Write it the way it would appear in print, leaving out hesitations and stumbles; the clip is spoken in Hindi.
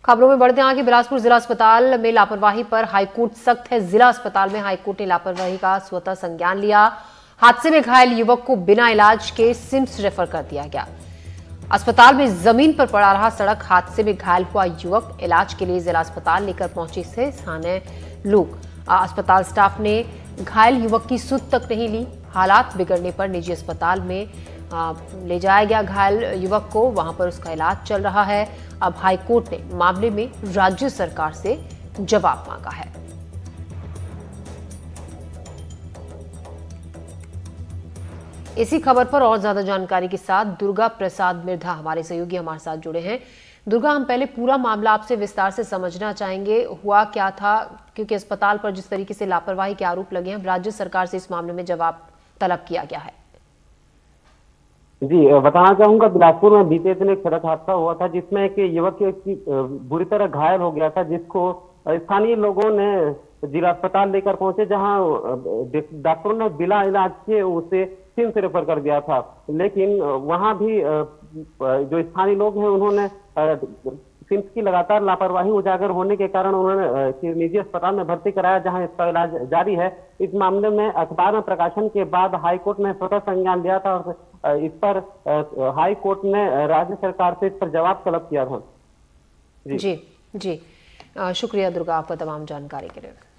खबरों में बढ़ते हैं आगे। बिलासपुर जिला अस्पताल में लापरवाही पर हाईकोर्ट सख्त है। जिला अस्पताल में हाईकोर्ट ने लापरवाही का स्वतः संज्ञान लिया। हादसे में घायल युवक को बिना इलाज के सिम्स रेफर कर दिया गया। अस्पताल में जमीन पर पड़ा रहा। सड़क हादसे में घायल हुआ युवक इलाज के लिए जिला अस्पताल लेकर पहुंचे थे स्थानीय लोग। अस्पताल स्टाफ ने घायल युवक की सुध तक नहीं ली। हालात बिगड़ने पर निजी अस्पताल में ले जाया गया घायल युवक को, वहां पर उसका इलाज चल रहा है। अब हाईकोर्ट ने मामले में राज्य सरकार से जवाब मांगा है। इसी खबर पर और ज्यादा जानकारी के साथ दुर्गा प्रसाद मिर्धा हमारे सहयोगी हमारे साथ जुड़े हैं। दुर्गा, हम पहले पूरा मामला आपसे विस्तार से समझना चाहेंगे, हुआ क्या था, क्योंकि अस्पताल पर जिस तरीके से लापरवाही के आरोप लगे हैं, राज्य सरकार से इस मामले में जवाब तलब किया गया है। जी, बताना चाहूंगा, बिलासपुर में बीते दिन एक सड़क हादसा हुआ था जिसमें एक युवक बुरी तरह घायल हो गया था, जिसको स्थानीय लोगों ने जिला अस्पताल लेकर पहुंचे, जहां डॉक्टरों ने बिना इलाज के उसे सिम्स रेफर कर दिया था। लेकिन वहां भी जो स्थानीय लोग हैं उन्होंने सिम्स की लगातार लापरवाही उजागर होने के कारण उन्होंने निजी अस्पताल में भर्ती कराया, जहां इसका इलाज जारी है। इस मामले में अखबार में प्रकाशन के बाद हाईकोर्ट ने स्वतः संज्ञान लिया था और इस पर हाईकोर्ट ने राज्य सरकार से इस पर जवाब तलब किया था। जी जी, शुक्रिया दुर्गा आपका तमाम जानकारी के लिए।